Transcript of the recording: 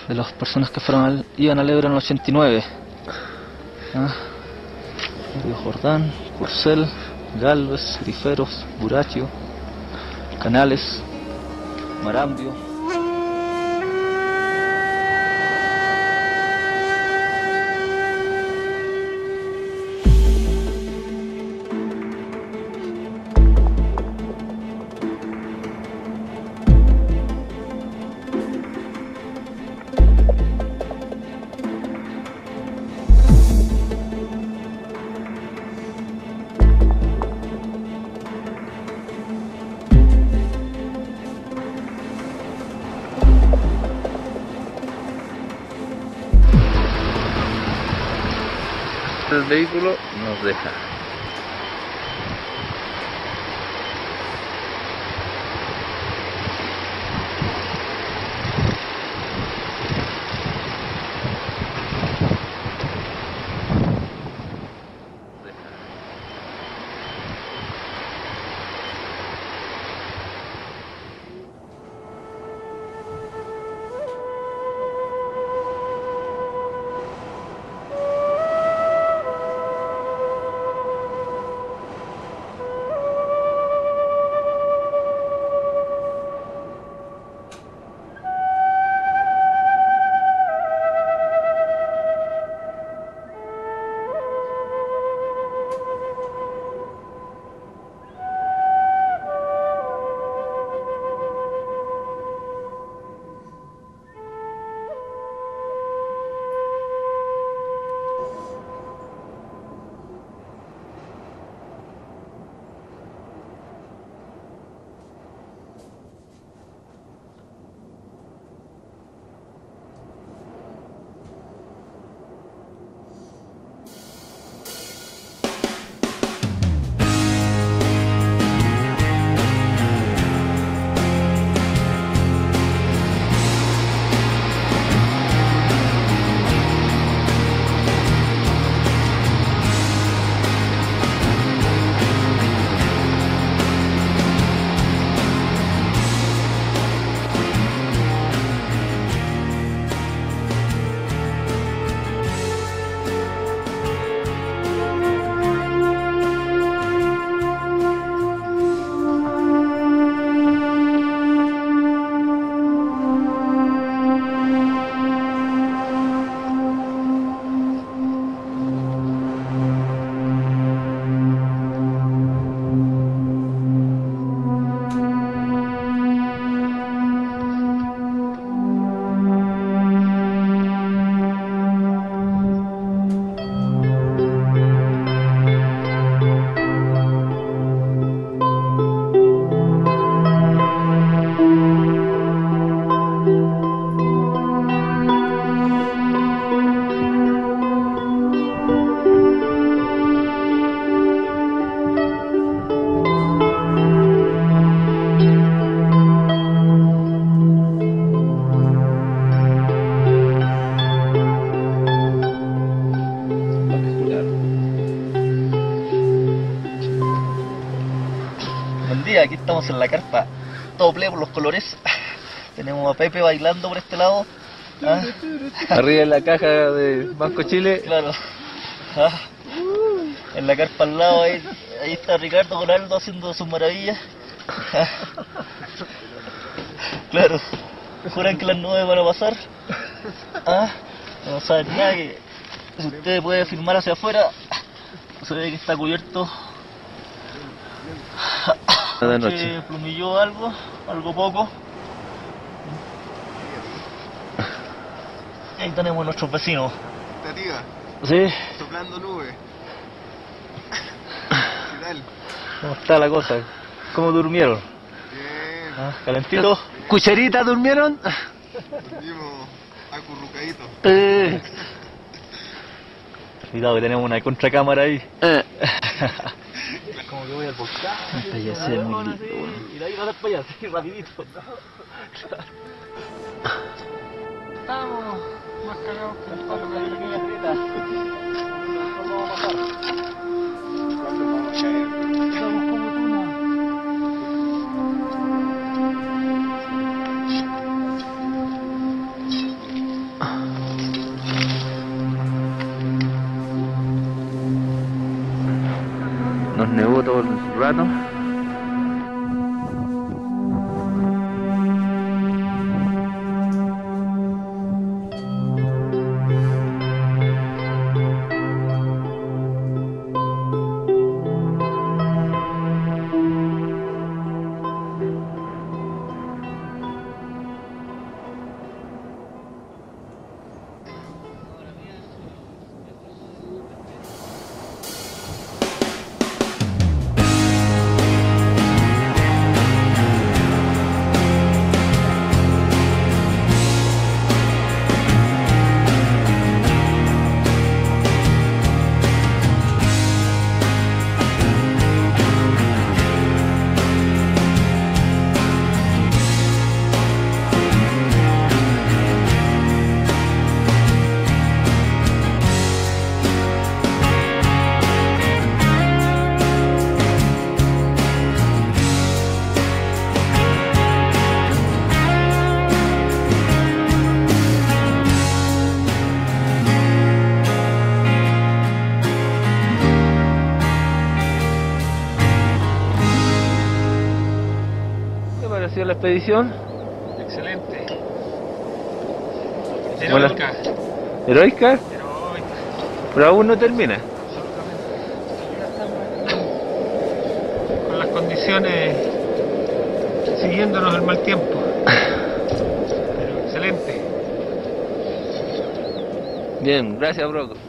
de las personas que iban al Ebro en el 89. Río Jordán, Curcel, Galvez, Griferos, Burachio, Canales, Marambio. El vehículo nos deja. Aquí estamos en la carpa, todo pleno por los colores. Tenemos a Pepe bailando por este lado. Arriba en la caja de Banco Chile. Claro. En la carpa al lado, ahí está Ricardo con Aldo haciendo sus maravillas. Claro, juran que las nubes van a pasar. No saben nada, que si usted puede filmar hacia afuera, se ve que está cubierto. De noche. Plumilló algo poco. Ahí tenemos nuestros vecinos. Tativa. Sí. Soplando nubes. ¿Qué tal? ¿Cómo está la cosa? ¿Cómo durmieron? Bien. ¿Calentito? ¿Cucharita durmieron? Dormimos acurrucaditos. Cuidado que tenemos una contracámara ahí. Como que voy al volcán. Esta ya se ve muy lindo. Y de ahí vas para allá, así rapidito. Estamos más cagados que el palo de la pequeña grieta. ¿Cuándo vamos a pasar? ¿Cuándo vamos a ir? Estamos como tuna. nevó todo el rato. ¿Ha sido la expedición? Excelente. Buena. Heroica. ¿Heroica? Heroica. Pero aún no termina. Con las condiciones siguiéndonos el mal tiempo. Pero excelente. Bien, gracias, Broco.